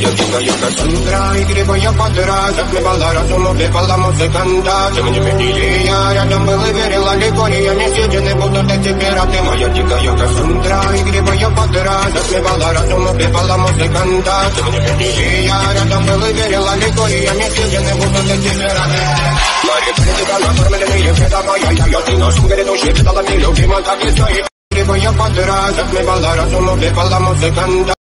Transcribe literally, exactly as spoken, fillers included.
моя дикая Кассандра, игривая подра, затмевала разум, убивала музыканта. Тем не менее, я рядом был и верила легко, я не съедены будут эти пираты. Моя дикая Кассандра, игривая подра, затмевала разум, убивала музыканта. Тем не менее, я рядом был и верила легко, я не съедены будут эти пираты. Мои предика накормленные, это моя я, ты наш грядущий, видала мне любима, так и стоит. Игривая подра, затмевала разум, убивала музыканта.